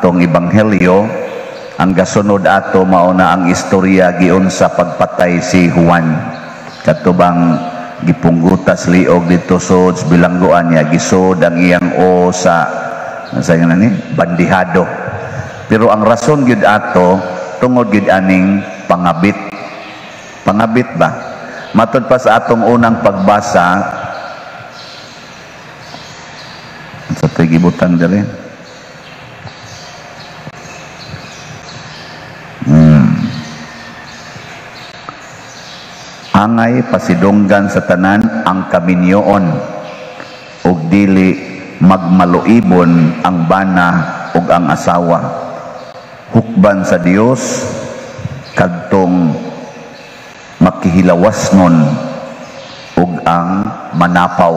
atong ebanghelyo. Ang gasunod ato mauna ang istorya giun sa pagpatay si Juan. Katubang gipunggutas liog dito sod bilangguan niya, gisod ang iyang o sa bandihado. Pero ang rason gyud ato tungod gyud aning pangabit. Pangabit ba? Matod pa sa atong unang pagbasa sa gibutan diri. Angay pasidunggan sa tanan ang kaminyoon ug dili magmaluibon ang bana ug ang asawa. Hukban sa Dios kadtong makihilawasnon ug ang manapaw.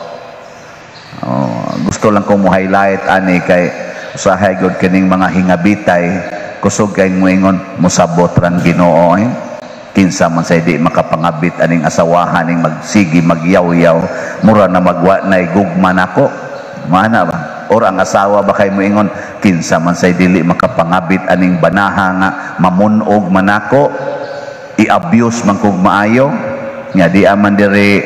Gusto lang kong mo-highlight ani kay usahay gud kining mga hingabitay kusog kay moingon mosabot rang Ginoo kinsa man say di makapangabit aning asawahan ning magsigi magyaw-yaw mura na magwa nay gugma nako mana ba or ang asawa ba kay moingon kinsa man say dili makapangabit aning banaha nga mamunog manako i-abuse man kog maayo nya di aman diri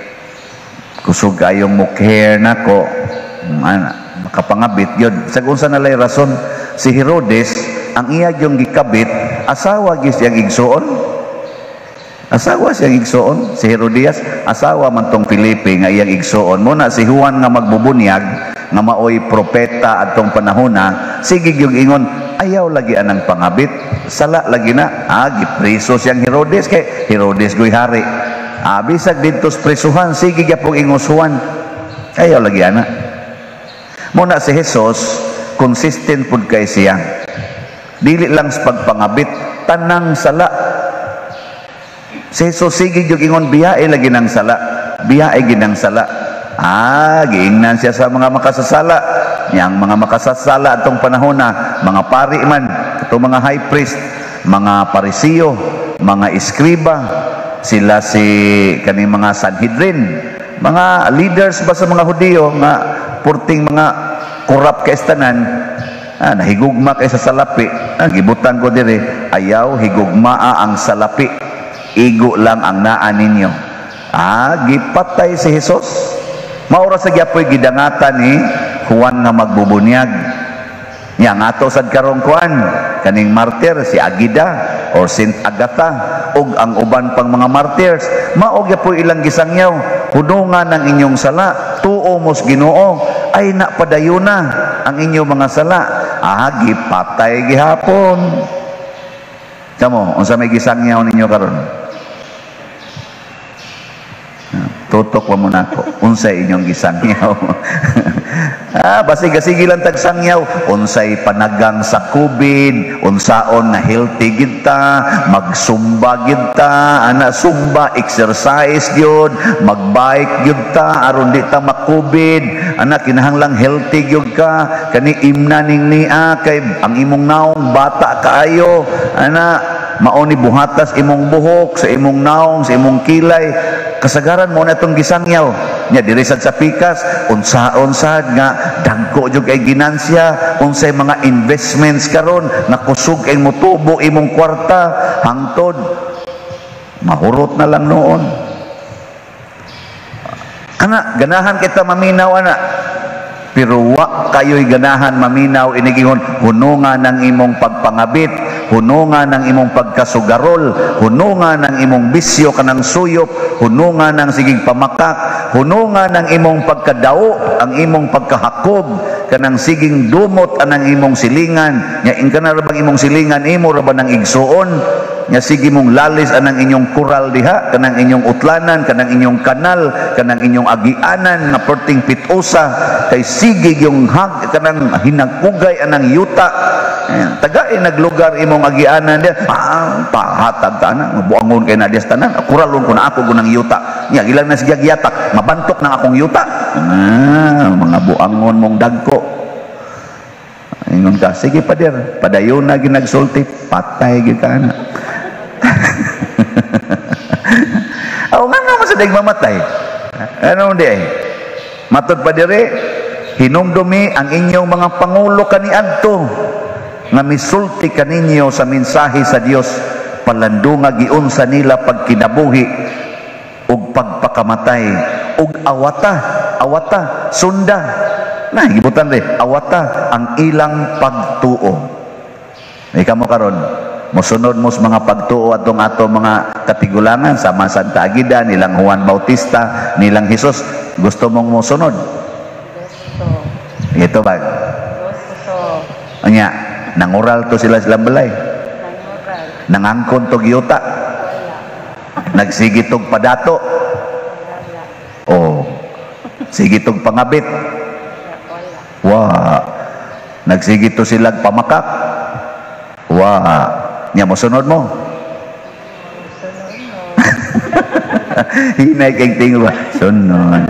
kusog ayong mo care nako mana makapangabit yun sa unsa na lay rason si Herodes ang iya yung gikabit asawa gis yang igsuon. Asawa siyang igsuon, si Herodias, asawa man tong Felipe nga iyang igsuon. Muna si Juan nga magbubunyag, nga maoy propeta atong panahona, sige yung ingon, ayaw lagi anang pangabit, sala lagi na, gipreso siyang Herodes, kay Herodes goy hari. Bisag dito sa presuhan, sige gyapong ingos Juan, ayaw lagi ana. Muna si Jesus, consistent pud kay siya. Dili lang sa pagpangabit, tanang sala. Si Jesus sige yung ingon biyae lagi ng sala. Biyae ginang sala. Giingnan siya sa mga makasasala. Yang mga makasasala atong panahon na, mga pari man, itong mga high priest, mga parisiyo, mga iskriba, sila si kaning mga Sanhedrin, mga leaders ba sa mga Hudiyo, nga purting mga korap kaistanan, nahigugma kay sa salapi. Gibutan ko diri, ayaw higugmaa ang salapi. Igo lang ang naan ninyo. Gipatay si Jesus. Maura sa gyapoy gidangatan ni Juan nga magbubunyag. Yang ato sad karong kuan kaning martir si Agida or Saint Agatha ug ang uban pang mga martyrs mao gyapoy ilang gisangyaw hunungan ang inyong sala tuo mos Ginoo ay napadayuna ang inyong mga sala. Gipatay gihapon. Kamo unsa may gisangyaw ninyo karon? Tutok wa mo nako unsay inyong gisangyaw. Basig-sige lang tag sangyaw unsay panagang sa COVID, unsaon na healthy gid ta, magsumba gid ta, sumba exercise gyud, magbike gyud ta aron di ta mak-COVID, kinahanglang healthy gyud ka, kani imna ning niya kay ang imong naong bata kaayo, mao ni buhatas imong buhok sa imong naong sa imong kilay. Kasagaran mo na itong gisangyaw nya diri sad sa pikas unsaon sad nga dagko jud kay ginansya unsay mga investments karon nakusog kay motubo imong kwarta hangtod mahurot na lang noon. Ganahan kita maminaw pero wa kayo'y ganahan maminaw inigingon hunungan ng imong pagpangabit, hunungan ng imong pagkasugarol, hunungan ng imong bisyo kanang suyop, hunungan ng sigig pamakak, hunungan ng imong pagkadao, ang imong pagkahakob, kanang siging dumot anang imong silingan. Nya ingkana ra bang imong silingan imo ra ba nang igsuon? Nya sige mong lalis anang inyong kural diha, kanang inyong utlanan, kanang inyong kanal, kanang inyong agianan nga perting pitusa kay sige yung hag kanang hinagkugay anang yuta. Tagay naglugar imong agianan dia pahatag ta na buangon kay na dias tanan kuralon ko na ako gunang yuta nya ilang na siya giyatak mabantok nang akong yuta. Mga buangon mong dagko ingon ka sige pader padayon na ginagsulti patay gyud ka na. Nga masadig mamatay ano di ay matod pa dire hinumdumi ang inyong mga pangulo kaniadto nga misulti kaninyo sa mensahe sa Dios, palandunga giunsa nila pagkinabuhi ug pagpakamatay ug awata sunda na gibutan rin awata ang ilang pagtuo. Ikaw mo karon mosunod mo sa mga pagtuo atong ato mga katigulangan sama Santa Agida, nilang Juan Bautista, nilang Jesus, gusto mong mosunod? Gusto. Ito ba? Gusto. Anya, nangural to sila silang balay. Nangural. Nangangkon to giyuta. Wala. Nagsigitog padato. Wala. Oh. Sigitog pangabit. Wala. Wah. Nagsigito silang pamakak. Wah. Nya mo sunod mo. Hinay kay tingwa. Sunod.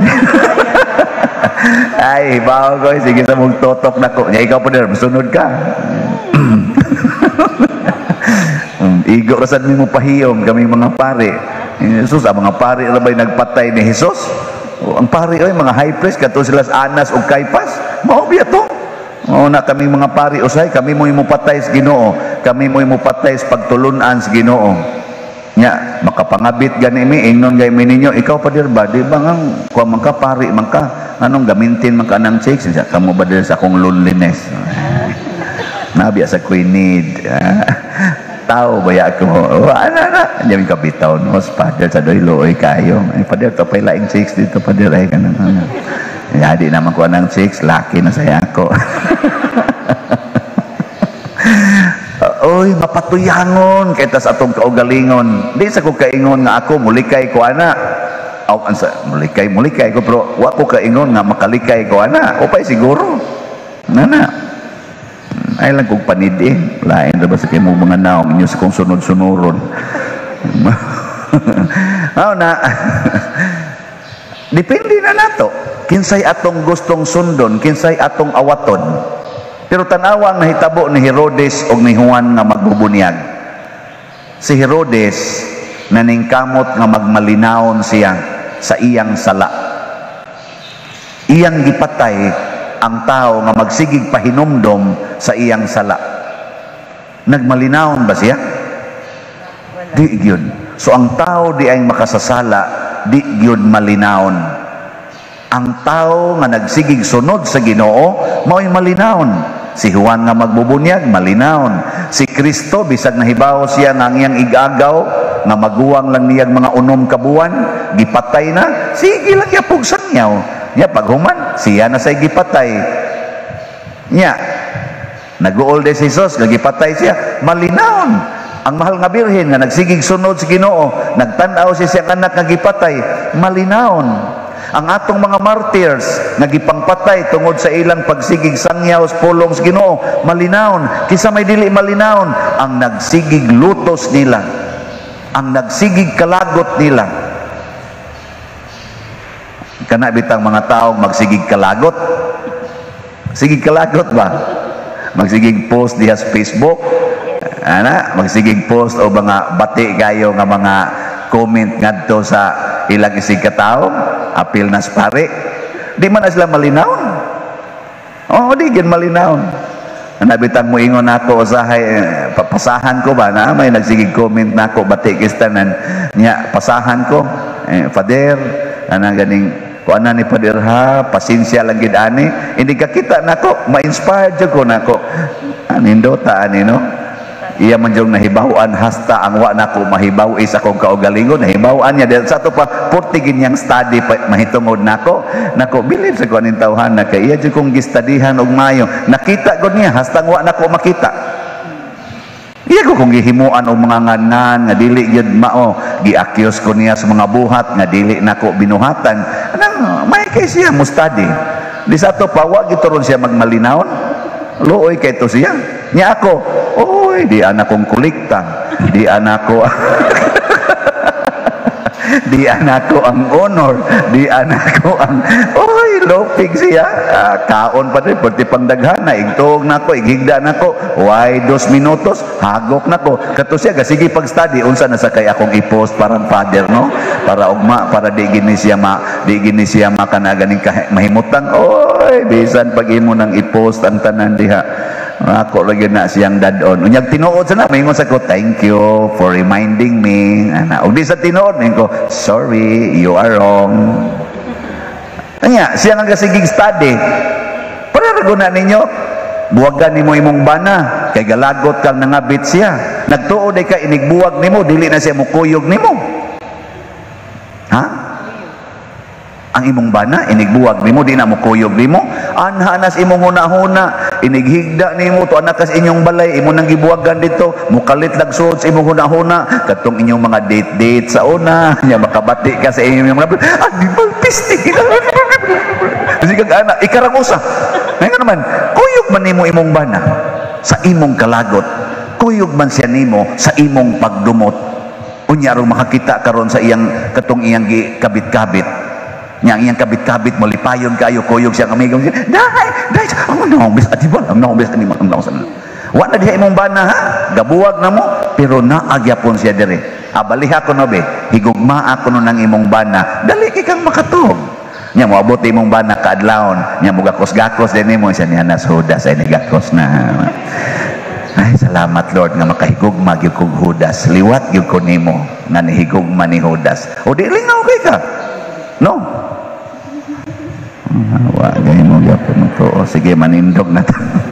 Ay, bawo ko sige sa mong totok nako. Nya ikaw pa der, sunod ka. Igo rasad mi mo pahiyom kami mga pare. Jesus, ang mga pare ra bay nagpatay ni Jesus. Ang pare oy mga high priest kadto sila sa Anas ug Caiphas. Mao biya to. Na kami mga pari usay, kami mo imupatay sa Ginoo, kami mo imupatay sa pagtulunan sa Ginoo. Nya makapangabit gani mi ingnon gay mi ninyo, ikaw pa dir ba di ba ngang kuha man ka pari man ka, anong gamintin man ka nang chicks sa kamo ba dir sa akong loneliness. Nabiya sa queen need. Tao baya ko. Ana nya mi kabitaw no sa pader sa doylo oy kayo. Ay pader to pay laing chicks dito pader ay kanang jadi naman ko ng chicks, laki na saya ako. Oy, mapatuyangon kay tas atong kaugalingon. Di sa ko kaingon nga ako mulikay ko ana. Aw ansa mulikay ko pero wa ko kaingon nga makalikay ko ana. O pay siguro. Nana. Ay lang kog panidi. Lain ra ba sa kimo mga naong inyo sa kong sunod-sunuron. Aw na. Depende na nato. Kinsay atong gustong sundon, kinsay atong awaton. Pero tanawa ang nahitabo ni Herodes o ni Juan nga magbubunyag. Si Herodes naningkamot nga magmalinawon siya sa iyang sala. Iyang gipatay ang tao nga magsigig pahinumdom sa iyang sala. Nagmalinawon ba siya? Di gyud. So ang tao di ay makasasala, di gyud malinawon. Ang tao nga nagsigig sunod sa Ginoo mao'y malinawon. Si Juan nga magbubunyag malinawon. Si Kristo bisag nahibaw siya nga iyang igagaw nga maguwang lang niyang mga unom kabuwan, gipatay na, sige lang yapog sanyaw. Nya paghuman siya na say gipatay. Nya nag-uol de Jesus nga gipatay siya, malinawon. Ang mahal nga birhen nga nagsigig sunod sa Ginoo, nagtan-aw siya siyang anak nga gipatay, malinawon. Ang atong mga martyrs nga gipangpatay tungod sa ilang pagsigig sangyaw sa pulong sa Ginoo, malinawon. Kisa may dili malinawon, ang nagsigig lutos nila, ang nagsigig kalagot nila. Kana bitang mga taong magsigig kalagot. Sigig kalagot ba? Magsigig post diha sa Facebook. Ana, magsigig post o mga bati kayo nga mga comment ngadto sa ilang isig katao, apil na pare. Di man na sila malinawon. Oh, di gin malinawon. Nabitang mo ingon nako usahay papasahan ko ba na may nagsigig comment nako bati kistanan nya pasahan ko Father ana ganing ko ana ni Father ha pasensya lang gid ani hindi ka kita nako ma-inspire jud ko nako anindota ani no. Iya man jung nahibawan hasta ang wa nako mahibaw is akong kaugalingon nahibawan niya dahil sa to pa portigin yang study pa mahitungod nako bilib sa kuanin tawhan na kay iya jud kong gistudihan og mayo nakita gud niya hasta wa nako makita. Iya ko kung gihimuan og mga nganan nga dili gyud mao gi-accuse ko niya sa mga buhat nga dili nako binuhatan anang may kay siya mo study di sa to pa wa gituron siya magmalinawon luoy kay to siya nya ako oy di anak kong kulikta di anak ko Di anako ang honor, di anako ang oy lopig siya. Kaon pa rin pati pangdaghana igtuog nako igigda nako. Why 2 minutos hagok nako. Kato siya sige pag-study unsa na sa kay akong i-post parang father no. Para ugma para di gini siya kana ganing mahimutan. Oy bisan pag imo nang i-post ang tanan diha. Ako lagi na siyang dadon. Unyag tinuod sa na, maingon sa ko, thank you for reminding me. Ug di sa tinuod, maingon ko, sorry, you are wrong. Kanya, siya nga kasigig study. Pararago na ninyo, buwagan nimo imong bana, kay galagot kang nangabit siya. Nagtuod ay ka, inigbuwag nimo, dili na siya mukuyog nimo. Ha? Ang imong bana, inigbuwag nimo, di na mukuyog nimo. Anhanas imong huna-huna, inighigda nimo to anak kas inyong balay, imo nang gibuwagan dito, mukalit lagsuod sa imong huna-huna, katong inyong mga date-date sa una, nya makabati ka sa inyong mga di balpistik. Kasi kag anak, ikarang usa. Ngayon naman, kuyog man nimo imong bana sa imong kalagot. Kuyog man siya nimo sa imong pagdumot. Unya ro makakita karon sa iyang katong iyang kabit-kabit. Yang iyang kabit-kabit mo lipayon kayo kuyog siyang amigong siya dai ang nobis atibon ang nobis ani ang nobis wa na diha imong bana ha gabuwag na mo pero naagyapon siya dire abaliha ko no be higugma ako no nang imong bana dali kay kang makatog nya moabot imong bana kaadlawon nya mo gakos-gakos din nimo siya niya nas Judas ay nagakos na. Ay salamat Lord nga makahigugma gyud kog Judas liwat gyud ko nimo nga nihigugma ni Judas o di lingaw kay ka no. Wagay mo gyapon mo to. Sige manindog na ta.